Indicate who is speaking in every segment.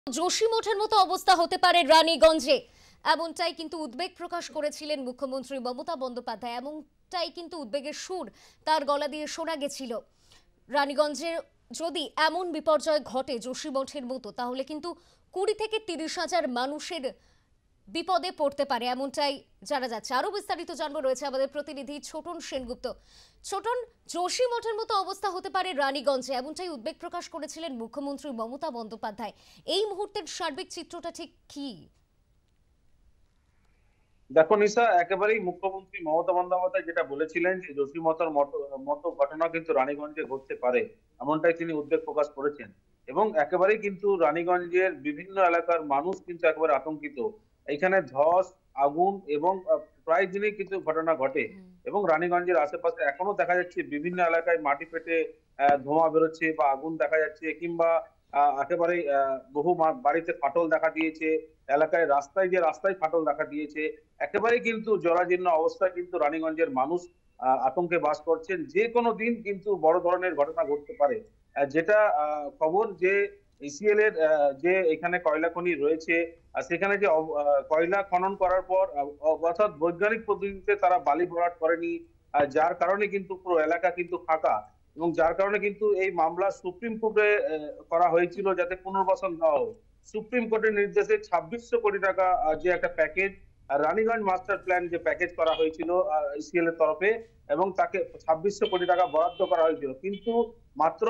Speaker 1: जोशी मठের মতো অবস্থা হতে পারে রানীগঞ্জে, এমনটাই কিন্তু উদ্বেগ প্রকাশ করেছিলেন মুখ্যমন্ত্রী মমতা বন্দ্যোপাধ্যায়। এমনটাই কিন্তু উদ্বেগের সুর তার গলা দিয়ে শোনা গেছিল। রানীগঞ্জের যদি এমন বিপর্যয় ঘটে যোশী মঠের মতো, তাহলে কিন্তু 20 থেকে 30,000 মানুষের বিপদে পড়তে পারে, এমনটাই জানা যাচ্ছে। আরো বিস্তারিত জানবো, রয়েছে আমাদের প্রতিনিধি ছোটন সেনগুপ্ত। ছোটন, যোশী মঠের মতো অবস্থা হতে পারে রানীগঞ্জে, এমনটাই উদ্বেগ প্রকাশ করেছিলেন মুখ্যমন্ত্রী মমতা বন্দ্যোপাধ্যায়। এই মুহূর্তের সার্বিক চিত্রটা ঠিক কি?
Speaker 2: দেখো নিশা, একেবারেই মুখ্যমন্ত্রী মমতা বন্দ্যোপাধ্যায় যেটা বলেছিলেন যে যোশী মঠের মতো ঘটনা কিন্তু রানীগঞ্জে ঘটতে পারে, এমনটাই তিনি উদ্বেগ প্রকাশ করেছেন। এবং একেবারেই কিন্তু রানীগঞ্জের বিভিন্ন এলাকার মানুষ কিন্তু একেবারে আতঙ্কিত। এখানে ধস, আগুন এবং প্রায় দিনই কিন্তু ঘটনা ঘটে। এবং রানীগঞ্জের আশেপাশে এখনো দেখা যাচ্ছে বিভিন্ন এলাকায় মাটি ফেটে ধোঁয়া বেরোচ্ছে বা আগুন দেখা যাচ্ছে, কিংবা একেবারেই বহু বাড়িতে ফাটল দেখা দিয়েছে। এলাকায় রাস্তায় ফাটল দেখা দিয়েছে। একেবারেই কিন্তু জরাজীর্ণ অবস্থায় কিন্তু রানীগঞ্জের মানুষ আতঙ্কে বাস করছেন। যে কোনো দিন কিন্তু বড় ধরনের ঘটনা ঘটতে পারে। যেটা খবর যে ইসিএল এর যে এখানে কয়লা খনি রয়েছে, সেখানে যে কয়লা খনন করার পর অর্থাৎ বৈজ্ঞানিক পদ্ধতিতে তারা বালি ভরাট করেনি, যার কারণে কিন্তু পুরো এলাকা কিন্তু ফাঁকা। এবং যার কারণে কিন্তু এই মামলা সুপ্রিম কোর্টে করা হয়েছিল যাতে পুনর্বাসন দেওয়া হোক। সুপ্রিম কোর্টের নির্দেশে 2600 কোটি টাকা যে একটা প্যাকেজ, রানীগঞ্জ মাস্টার প্ল্যান যে প্যাকেজ করা হয়েছিল ইসিএল এর তরফে, এবং তাকে 2600 কোটি টাকা বরাদ্দ করা হয়েছিল, কিন্তু মাত্র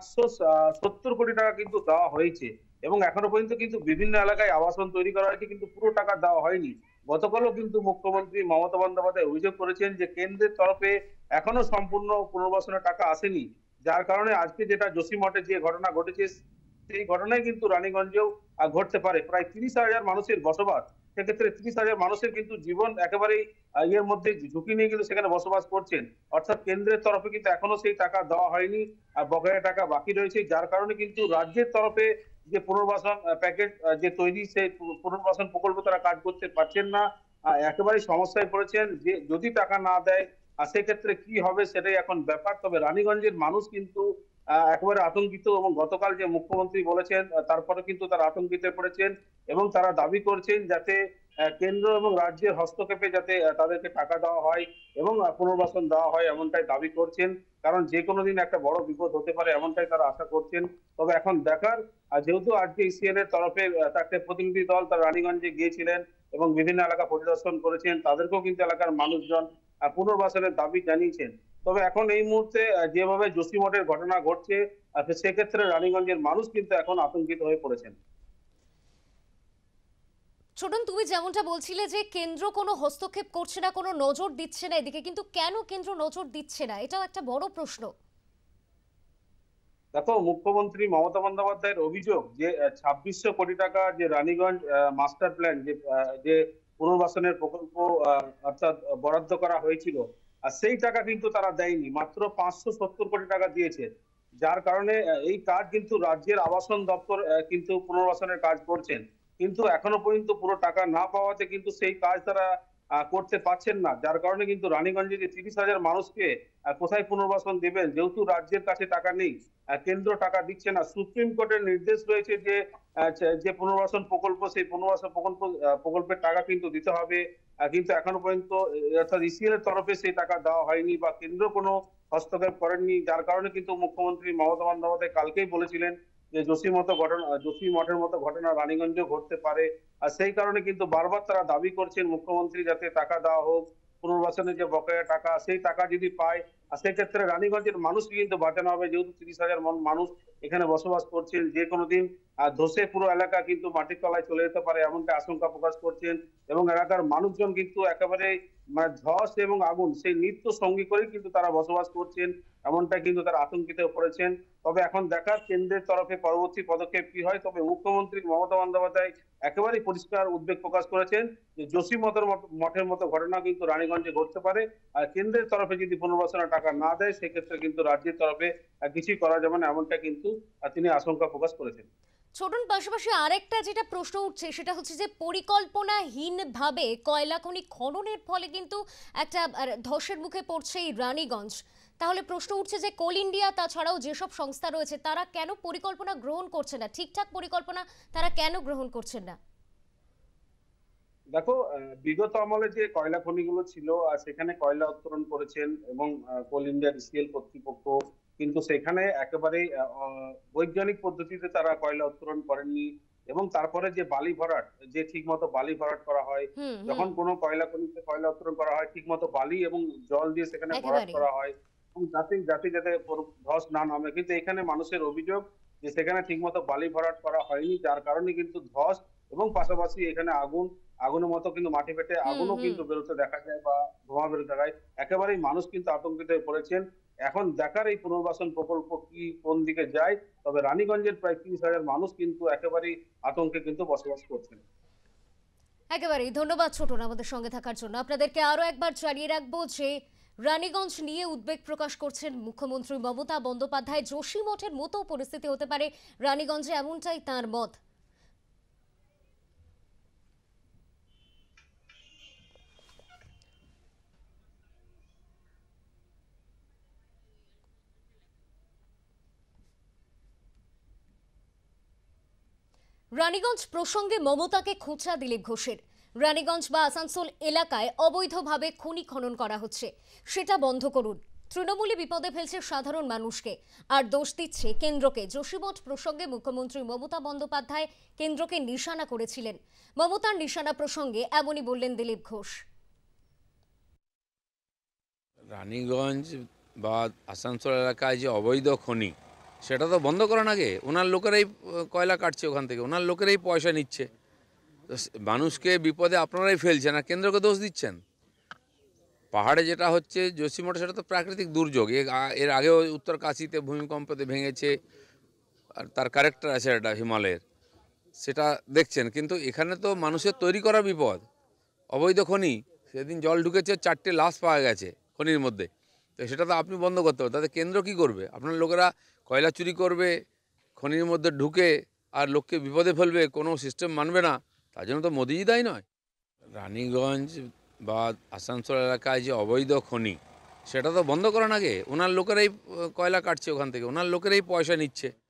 Speaker 2: 570 কোটি টাকা কিন্তু দেওয়া হয়েছে। এবং এখনো পর্যন্ত কিন্তু বিভিন্ন এলাকায় আবাসন তৈরি করা হয়েছে, কিন্তু পুরো টাকা দেওয়া হয়নি। গতকালও কিন্তু মুখ্যমন্ত্রী মমতা বন্দ্যোপাধ্যায় অভিযোগ করেছেন যে কেন্দ্রের তরফে এখনো সম্পূর্ণ পুনর্বাসনের টাকা আসেনি। যার কারণে আজকে যেটা যোশী মঠে যে ঘটনা ঘটেছে, সেই ঘটনায় কিন্তু রানীগঞ্জেও ঘটতে পারে। প্রায় 30,000 মানুষের বসবাস, সেক্ষেত্রে 30,000 মানুষের কিন্তু জীবন একেবারেই ইয়ের মধ্যে ঝুঁকি নিয়ে কিন্তু সেখানে বসবাস করছেন। অর্থাৎ কেন্দ্রের তরফে কিন্তু এখনো সেই টাকা দেওয়া হয়নি, বকেয়া টাকা বাকি রয়েছে। যার কারণে কিন্তু রাজ্যের তরফে যে পুনর্বাসন প্যাকেজ যে তৈরি, সেই পুনর্বাসন প্রকল্প তারা কাজ করতে পারছেন না। একেবারেই সমস্যায় পড়েছেন যে যদি টাকা না দেয় সেক্ষেত্রে কি হবে, সেটাই এখন ব্যাপার। তবে রানীগঞ্জের মানুষ কিন্তু একেবারে আতঙ্কিত। এবং গতকাল যে মুখ্যমন্ত্রী বলেছেন তারপরে কিন্তু তারা আতঙ্কিত পড়েছেন। এবং তারা দাবি করছেন যাতে কেন্দ্র এবং রাজ্যের হস্তক্ষেপে যাতে তাদেরকে টাকা দেওয়া হয় এবং পুনর্বাসন দেওয়া হয়, এমনটাই দাবি করছেন। কারণ যে কোনো দিন একটা বড় বিপদ হতে পারে, এমনটাই তারা আশা করছেন। তবে এখন দেখার, যেহেতু আজকে ইসিএল এর তরফে চারটে প্রতিনিধি দল তারা রানীগঞ্জে গিয়েছিলেন এবং বিভিন্ন এলাকা পরিদর্শন করেছেন, তাদেরকেও কিন্তু এলাকার মানুষজন পুনর্বাসনের দাবি জানিয়েছেন। তবে এখন এই মুহূর্তে যেভাবে যোশী মঠের ঘটনা ঘটছে, সেক্ষেত্রে রানীগঞ্জের মানুষ কিন্তু এখন আতঙ্কিত হয়ে পড়েছেন।
Speaker 1: ছোটন, তুমি যেমনটা বলছিলে যে কেন্দ্র কোনো হস্তক্ষেপ করছে না, কোনো নজর দিচ্ছে না এদিকে, কিন্তু কেন কেন্দ্র নজর দিচ্ছে না, এটাও একটা বড় প্রশ্ন।
Speaker 2: দেখো, মুখ্যমন্ত্রী মমতা বন্দ্যোপাধ্যায়ের অভিযোগ যে 2600 কোটি টাকা যে রানীগঞ্জ মাস্টার প্ল্যান যে পুনর্বাসনের প্রকল্প অর্থাৎ বরাদ্দ করা হয়েছিল, আর সেই টাকা কিন্তু তারা দেয়নি, মাত্র 570 কোটি টাকা দিয়েছে। যার কারণে এই কাজ কিন্তু রাজ্যের আবাসন দপ্তর কিন্তু পুনর্বাসনের কাজ করছেন। কিন্তু এখনো পর্যন্ত পুরো টাকা না পাওয়াতে কিন্তু সেই কাজ তারা করতে পারছেন না। যার কারণে কিন্তু রানীগঞ্জে যে 30,000 মানুষকে কোথায় পুনর্বাসন দেবেন, যেহেতু রাজ্যের কাছে টাকা নেই, কেন্দ্র টাকা দিচ্ছে না। সুপ্রিম কোর্টের নির্দেশ রয়েছে যে যে পুনর্বাসন প্রকল্প, সেই পুনর্বাসন প্রকল্পের টাকা কিন্তু দিতে হবে। কিন্তু এখনো পর্যন্ত অর্থাৎ ইসিএল এর তরফে সেই টাকা দেওয়া হয়নি বা কেন্দ্র কোনো হস্তক্ষেপ করেননি। যার কারণে কিন্তু মুখ্যমন্ত্রী মমতা বন্দ্যোপাধ্যায় কালকেই বলেছিলেন যে যোশী মঠের মতো ঘটনা রানীগঞ্জেও ঘটতে পারে। আর সেই কারণে কিন্তু বারবার তারা দাবি করছেন মুখ্যমন্ত্রী যাতে টাকা দেওয়া হোক, পুনর্বাসনের যে বকেয়া টাকা, সেই টাকা যদি পায়, আর সেক্ষেত্রে রানীগঞ্জের মানুষকে কিন্তু বাঁচানো হবে। যেহেতু 30,000 মানুষ এখানে বসবাস করছেন, যে কোনো দিন ধসে পুরো এলাকা কিন্তু মাটির তলায় চলে যেতে পারে, এমনটা আশঙ্কা প্রকাশ করছেন। এবং এলাকার মানুষজন কিন্তু একেবারে মানে ধস এবং আগুন সেই নিত্য সঙ্গী করেই কিন্তু তারা বসবাস করছেন, এমনটা কিন্তু তারা আতঙ্কিত পড়েছেন। তবে এখন দেখার কেন্দ্রের তরফে পরবর্তী পদক্ষেপ কি হয়। তবে মুখ্যমন্ত্রী মমতা বন্দ্যোপাধ্যায় একেবারেই পরিষ্কার উদ্বেগ প্রকাশ করেছেন যে যোশী মঠের মতো ঘটনা কিন্তু রানীগঞ্জে ঘটতে পারে। আর কেন্দ্রের তরফে যদি পুনর্বাসনের টাকা না দেয়, সেক্ষেত্রে কিন্তু রাজ্যের তরফে কিছুই করা যাবে না, এমনটা কিন্তু তিনি আশঙ্কা প্রকাশ করেছেন।
Speaker 1: ছোটন, পাশাপাশি আরেকটা যেটা প্রশ্ন উঠছে সেটা হচ্ছে যে পরিকল্পনাহীনভাবে কয়লা খনি খননের ফলে কিন্তু একটা ধসের মুখে পড়ছে এই রানীগঞ্জ। তাহলে প্রশ্ন উঠছে যে কোল ইন্ডিয়া তাছাড়াও যেসব সংস্থা রয়েছে তারা কেন পরিকল্পনা গ্রহণ করছে না, ঠিকঠাক পরিকল্পনা তারা কেন গ্রহণ করছেন না?
Speaker 2: দেখো, বিগত আমলে যে কয়লা খনিগুলো ছিল সেখানে কয়লা উত্তোলন করেছেন এবং কোল ইন্ডিয়া ইসিএল কর্তৃপক্ষ কিন্তু সেখানে একেবারেই বৈজ্ঞানিক পদ্ধতিতে তারা কয়লা উত্তোলন করেননি। এবং তারপরে যে বালি ভরাট, যে ঠিক মতো বালি ভরাট করা হয়,
Speaker 1: হুম হুম।
Speaker 2: যখন কোনো কয়লা খনিতে কয়লা উত্তোলন করা হয় ঠিক মতো বালি এবং জল দিয়ে সেখানে ভরাট
Speaker 1: একেবারে।
Speaker 2: করা হয় এবং যাতে যাতে যাতে ধস না নামে। কিন্তু এখানে মানুষের অভিযোগ যে সেখানে ঠিকমতো বালি ভরাট করা হয়নি, যার কারণে কিন্তু ধস এবং পাশাপাশি এখানে আগুনের মতো কিন্তু মাটি ফেটে
Speaker 1: হুম
Speaker 2: আগুনও
Speaker 1: হুম।
Speaker 2: কিন্তু বেরোতে দেখা যায় বা ধোঁয়া বেরোতে দেখা যায়। একেবারেই মানুষ কিন্তু আতঙ্কিত হয়ে পড়েছেন। এখন দেখার এই পুনর্বাসন প্রকল্প কোন দিকে যায়। তবে রানীগঞ্জের প্রায় ৩০,০০০ মানুষ কিন্তু একেবারেই আতঙ্কে কিন্তু বসবাস করছেন।
Speaker 1: একেবারেই ধন্যবাদ ছোটন আমাদের সঙ্গে থাকার জন্য। আপনাদেরকে আরো একবার জানিয়ে রাখবো যে রানীগঞ্জ নিয়ে উদ্বেগ প্রকাশ করছেন মুখ্যমন্ত্রী মমতা বন্দ্যোপাধ্যায়। যোশী মঠের মতো পরিস্থিতি হতে পারে রানীগঞ্জে, এমনটাই তাঁর মত। রানীগঞ্জ প্রসঙ্গে মমতাকে খোঁচা দিলীপ ঘোষের। রানীগঞ্জ বা আসানসোল এলাকায় অবৈধভাবে খনি খনন করা হচ্ছে, সেটা বন্ধ করুন। তৃণমূলে বিপদে ফেলছে সাধারণ মানুষকে, আর দোষ দিচ্ছে কেন্দ্রকে। যোশীমঠ প্রসঙ্গে মুখ্যমন্ত্রী মমতা বন্দ্যোপাধ্যায় কেন্দ্রকে নিশানা করেছিলেন। মমতার নিশানা প্রসঙ্গে এমনই বললেন দিলীপ ঘোষ।
Speaker 3: রানীগঞ্জ বা আসানসোল এলাকায় যে অবৈধ খনি সেটা তো বন্ধ করান আগে। ওনার লোকেরাই কয়লা কাটছে, ওখান থেকে ওনার লোকেরাই পয়সা নিচ্ছে। তো মানুষকে বিপদে আপনারাই ফেলছেন আর কেন্দ্রকে দোষ দিচ্ছেন। পাহাড়ে যেটা হচ্ছে যোশীমঠে, সেটা তো প্রাকৃতিক দুর্যোগ। এর আগেও উত্তর কাশীতে ভূমিকম্পতে ভেঙেছে, আর তার ক্যারেক্টার আছে এটা হিমালয়ের, সেটা দেখছেন। কিন্তু এখানে তো মানুষের তৈরি করা বিপদ। অবৈধ খনি, সেদিন জল ঢুকেছে, 4টে লাশ পাওয়া গেছে খনির মধ্যে। তো সেটা তো আপনি বন্ধ করতে হবে। তাতে কেন্দ্র কি করবে? আপনার লোকেরা কয়লা চুরি করবে, খনির মধ্যে ঢুকে আর লোককে বিপদে ফেলবে, কোনো সিস্টেম মানবে না। তার জন্য তো মোদিজি দায়ী নয়। রানীগঞ্জ বা আসানসোল এলাকায় যে অবৈধ খনি সেটা তো বন্ধ করান আগে। ওনার লোকেরাই কয়লা কাটছে, ওখান থেকে ওনার লোকেরাই পয়সা নিচ্ছে।